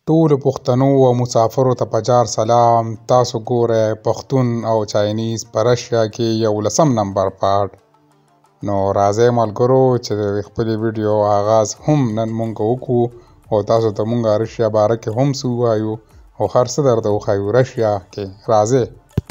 ټولو پښتنو او مسافرو ته په جار سلام. تاسو ګورئ پښتون او چاینیز په رشیا کې 11 نمبر پارت. نو راځئ ملګرو چې د خپلې ویډیو آغاز هم نن مونږ وکړو او تاسو ته مونږ رشیا باره کې هم څه ووایو او هر څه درته وښایو رشیا کې. راځئ.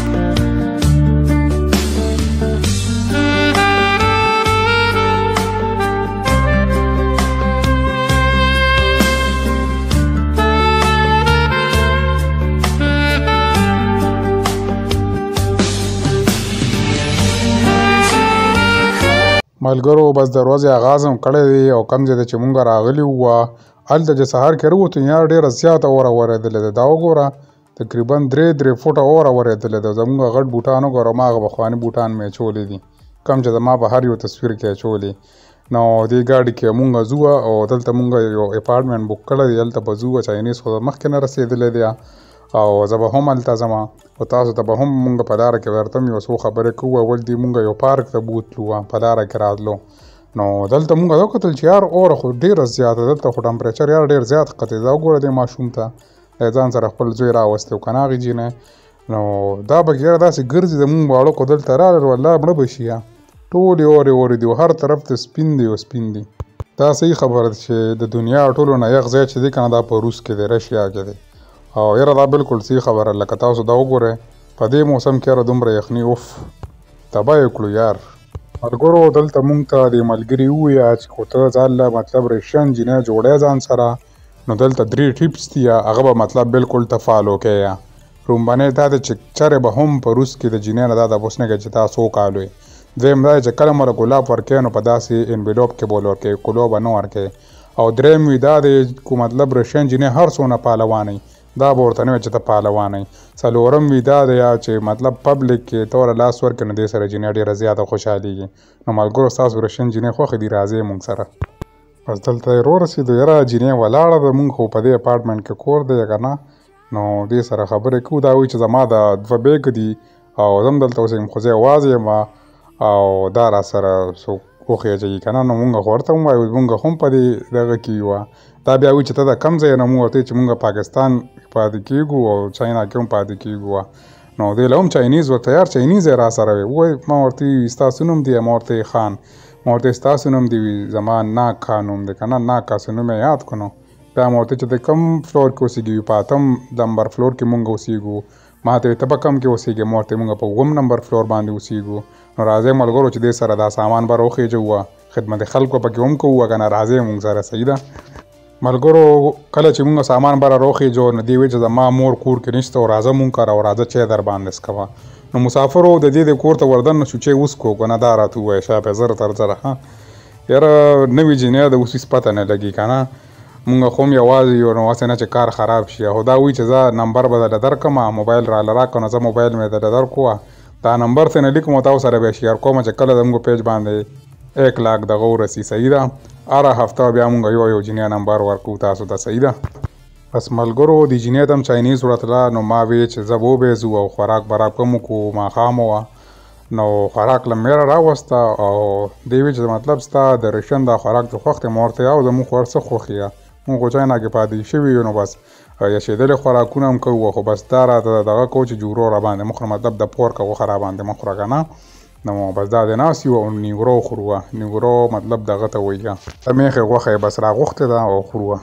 ملګرو بس د ورځې آغاز هم کړی دی او کوم ځای ته چې مونږ راغلي وو هلته چې سهار کې راووتو یار ډېره زیاته اوره ورېدلې ده. دا وګوره تقریبا 3 فوټه اوره ورېدلې ده. زمونږ غټ بوټان وګوره هماغه پخواني بوټان مې اچولي دي کوم چې زما په هر یو تصویر کې اچولي. نو دې ګاډي کې مونږ ځو او دلته مونږ یو اپارټمنټ بک کړی دی. هلته به ځو چاینیز خو مخکې نه رسېدلی دی او زه به هم هلته ځم او تاسو ته به هم مونږ په لاره کې ورته یو څو خبرې کوو. اول دې مونږ یو پارک ته بوتلو په لاره کې راتلو نو دلته مونږ وکتل چې یار اوره خو ډېره زیاته دلته خو ټمپریچر یار ډېر زیات ښکتی. دا وګوره دې ماشوم ته ځان سره خپل زوی راوستی و که نه هغې جینۍ نو دا به یاره داسې ګرځي زمونږ واړه خو دلته راغلل والله مړه به شي. ټولې اورې دي هر طرف ته سپین دی او سپین دی. دا صحیح خبره ده چې د دنیا ټولو نه یخ ځای چې دی که نه دا په روس کې دی رشیا کې دی او یاره دا بالکل صحیح خبره لکه تاسو دا وګورئ په دې موسم کې یاره دومره یخني اوف تباه یې کړو یار. ملګرو دلته مونږ ته د ملګري وویه چې خو ته ځان له مطلب ریشن جینۍ جوړی ځان سره نو دلته 3 ټیپس دي هغه به مطلب بالکل ته فالو کوې. لومبنی دا دی چې چرې به هم په روس کې د جینۍ نه دا تپوس نه کوي چې تا څو کال وې. دویم دا دی چې کله مله ګلاب ورکوې نو په داسې انویلوپ کې به ورکوې کلو به نه ورکوې. او دریم وي دا دی کو مطلب ریشن جینۍ هر څونه پهلوانئ دا به ورته نه وي چې ته پهلوان یې. څلورم وي دا دی چې مطلب پبلک کې ته ورله لاس ورکړې نو دې سره جینۍ ډېره زیاته خوشحالېږي. نو ملګرو ستاسو رشین جینۍ خوښې دي راځئ مونږ سره. بس دلته یې رارسېدو یاره جینۍ ولاړه ده مونږ خو په دې اپارټمنټ کې کور دی که نه نو دې سره خبرې کوو. دا وایي چې زما د 2 بیګ دي او زه هم دلته اوسېږم خو زه یوازې یم او دا را سره څوک وخېجوي که نه نو مونږ خو ورته هم وایو مونږ هم په دې دغه کې یو. دا بیا وایي چې ته د کوم ځای نه مونږ ورته چې مونږ پاکستان پاتې کېږو او چاینا کې هم پاتې کېږو نو دې له هم چاینیز ورته یار چاینیز یې را سره وی وایي ما ورته وي ستاسو نوم دی ما ورته خان ما ورته ستاسو نوم دی وي زما ناکا نوم دی که نه ناکا څه نوم یې یاد کړو. بیا ما ورته چې د کوم فلور کې اوسېږي په 8 نمبر فلور کې مونږ اوسېږو. ما ته ته په کوم کې اوسېږې ما ورته مونږ په 9 نمبر فلور باندې اوسېږو. نو راځئ ملګرو چې دې سره دا سامان به راوخېجوو خدمت خلکو پکې هم کوو که نه راځئ مونږ سره صحیح ده. ملګرو کله چې مونږ سامان به راوخېجو نو دې وایي چې زما مور کور کې نشته او راځه مونږ کره او راځه چای در باندې څکوه. نو مسافرو د دې د کور ته ور دننه شو چای وڅکو که نه دا راته ووایه شاپې زر تر زره یاره نوې جینۍ د اوس هېڅ پته نه لګي که نه مونږ خو هم یوازې یو نو هسې نه چې کار خراب شي. خو دا وایي چې زه نمبر به درله درکړم موبایل راله راکړه نو زه موبایل مې درله درکړو دا نمبر ته نه لیکم او تاسو سره به یې شیر کوم چې کله زموږ پیج باندې 1 لاک دغه ورسي صحیح ده. هره هفته بیا مونږ یو جینۍ نمبر ورکوو تاسو ته صحیح ده. بس ملګرو د جینۍ ته هم چاینیز ورتله نو ما وی چې زه به وبېځو او خوراک براک به مو کوو ماښام وه نو خوراک له میره راوسته او دې وی چې مطلب ستا د ریشن دا خوراک چې خوښ دی ما ورته او زموږ خو هر څه خوښ یې مونږ خو چاینا کې پاتې شوي یو نو بس یشېدلې خوراکونه هم کوو خو بس دا راته دغه کوو چې جورو راباندې مه خوره مطلب د پورک غوښه راباندې مه خوره که نه نو بس دا د ناست یو او نیورو خورو نیورو مطلب دغه ته وایي د میخې غوښه یې بس راغوښتې ده او خورو.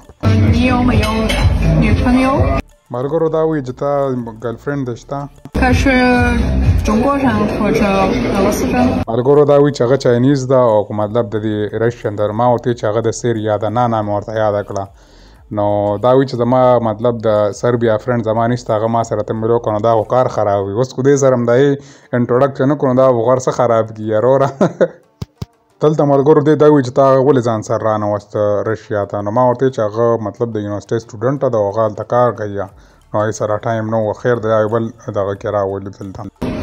ملګرو دا وایي چې تا ګرلفرینډ دی شته ملګرو دا وایي چې هغه چاینیز ده او مطلب د دې رشین ده ما ورته چې هغه د سیر یاده نه مې ورته یاده کړه. نو دا وایي چې زما مطلب د سربیا فرینډ زما نشته هغه ما سره ته ملو کړو نو دا خو کار خراب وي. اوس خو دې سره هم دا یې انټروډکشن نه کړو دا خو غر څه خراب کړي یاروره. دلته ملګرو دی دا وایي چې تا هغه ولې ځان سره رانوسته رشیا ته نو ما ورته چې هغه مطلب د یونیورسټۍ سټوډنټ ده او هغه هلته کار کوي نو هغې سره ټایم نه و خیر دی یو بل دغه کې راولي دلته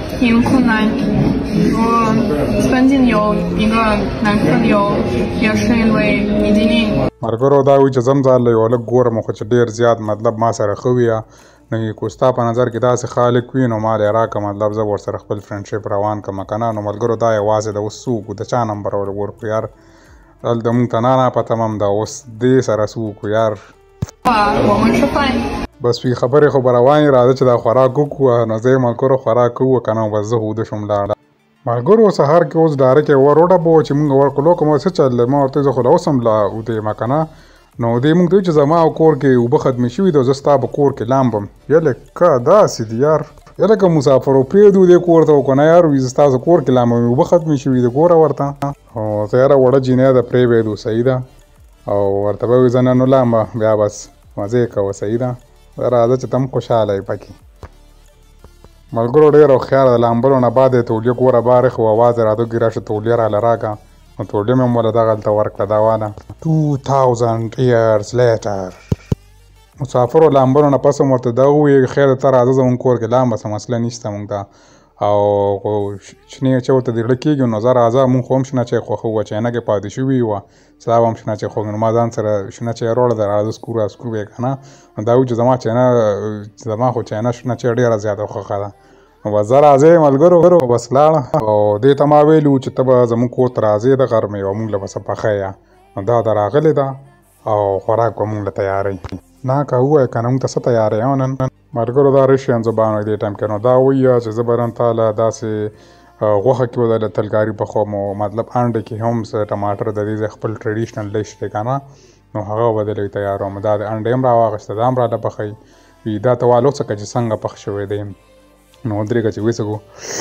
ملګرو دا وایي چې زم ځان له یو هلک ګورم خو چې ډېر زیات مطلب ما سره ښه وي نو که ستا په نظر کې داسې خالق وي نو ما یې راکړه مطلب زه ورسره خپل فرینډشپ روان کړم که نه نو ملګرو دا یوازې د اوس څه وکړو د چا نمبر ورکړو یار دلته مونږ ته نه پته هم ده اوس دې سره څه وکړو یار 我们吃饭。 بس وی خبرې خو به روانې راځه چې دا خوراک وکړو نو زه یې ملګرو خوراک کوو که نه بس زه خو وده شوم لاړه ملګرو سهار کې اوس ډارکې ور وډبوه چې مونږ ورکړلو کوم څه چل دی ما ورته زه خو لا اوس هم لا وده یم که نه نو دې مونږ ته وایي چې زما کور کې اوبه ختمې شوي دي او زه ستا په کور کې لامبم یلې که داسې دي یار یاره که مسافرو پرېږدو دې کور ته که نه یار وي زه ستاسو کور کې لامبم اوبه ختمې شوي دي ګوره ورته او زه یاره وړه جینۍ ده پرېږدو صحیح ده او ورته به وایي زه نن ولامبه بیا بس مزې یې کوه صحیح ده راځه چې ته هم خوشحاله یې پکې ملګرو ډېر هوښیار د لامبلو نه بعد یې تولیه ګوره بارې خو اواز یې راته وکړي راشه تولیه راله راکړه نو تولیه مې هم ولې دغلته ورکړه دا واله 2000 years later مسافرو لامبلو نه پس هم ورته دغه ووایي خیر ته راځه زمونږ کور کې لامبه څه مسله نشته مونږ ته او شنې چې ورته د زړه کېږي نو زه راځه مونږ خو هم شنه چای خوښوو چاینکې پاتې شوي وه ستا به هم شنه چای خوښوي نو ما ځان سره شنه چای راوړه ده راځه سکرو راسکرو یې که نه نو دا وایي چې زما خو چاینه شنه چای ډېره زیاته خوښه ده نو بس زه راځې ملګرو بس لاړه او دې ته ما ویلي وو چې ته به زمونږ کور ته راځې د غرمې او مونږ له به څه پخیه نو دا د راغلې ده او خوراک به مونږ له تیاروي نه که ووایه که نه مونږ ته څه تیاری او نن ملګرو دا رشین زبان وایي دې ټایم کې نو دا وایي چې زه به نن تاله داسې غوښه کې به د تلکاري پخوم او مطلب انډې کې هم څه ټماټر د دې خپل ټریډیشنل ډش دی که نه نو هغه به دلې تیاروم دا د انډې هم راواخېسته دا هم راله پخوي وي دا ته واله وڅکه چې څنګه پخ شوی دی نو ودرېږه چې وڅکو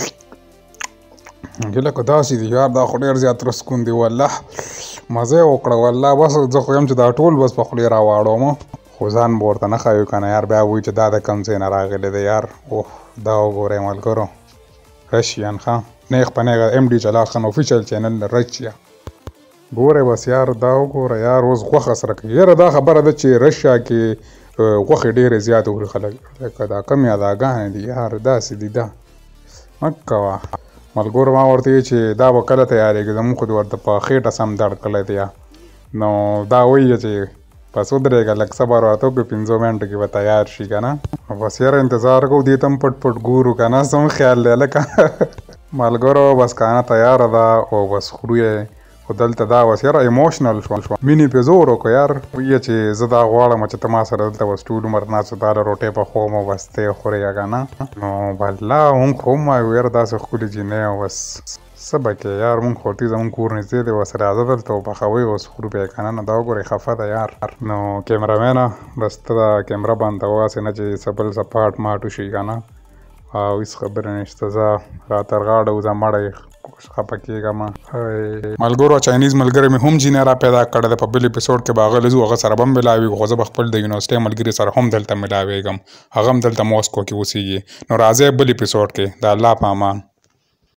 لکه داسې دي یار دا خو ډېر زیات رسکون دی والله مزه یې وکړه والله بس زه خو یم چې دا ټول بس په خولې راواړوم خو ځان به ورته نه ښایو که نه یار بیا وایي چې دا د کوم ځای نه راغلی دی یار اوه دا وګورئ ملګرو رشیان ښه نیغ په نیغه ایم ډي جلال خان افیشل چینل رشیا ګورئ بس یار دا وګوره یار اوس غوښه سره کوي یاره دا خبره ده چې رشیا کې غوښې ډېرې زیاتې خوري خلک لکه دا کمې اداګانې دي یار داسې دي دا مه کوه ملګرو ما ورته وایي چې دا به کله تیارېږي زمونږ خو د ورته په خېټه سم درد کړی دی نو دا وایي چې بس ودرېږه لږ صبر راته وکړو 5 منټو کې به تیار شي که نه بس یاره انتظار کوو دې ته هم پټ پټ ګورو که نه څه هم خیال دی لکه ملګرو بس کانه تیاره ده او بس خورو یې خو دلته دا بس یاره ایموشنل شوم مینې پې زور وکړو یار وایي چې زه دا غواړم چې ته ما سره دلته بس ټول عمر ناست تا له روټۍ پخوم او بس ته یې خورې که نه نو والله مونږ خو هم وایو یاره داسې ښکلې جینۍ او بس څه به کې یار مونږ خو ټي زمونږ کور نږدې دی بس راځه دلته وپخوئ اوس خورو به یې که نه نو دا وګورئ خفه ده یار نو کیمرامینه بس ته دا کیمره بندوه هسې نه چې څه بل څه پاټ ماټ وشي که نه او هېڅ خبرې نشته زه راتر غاړه وځه مړی خفه کېږم ملګرو چاینیز ملګری مې هم جینۍ را پیدا کړی دی په بل اپیسوډ کې به هغه لزو هغه سره به هم ملاوېږو خو زه به خپل د یونیورسټۍ ملګري سره هم دلته ملاوېږم هغه هم دلته موسکو کې اوسېږي نو راځئ بل اپیسوډ کې د الله په امان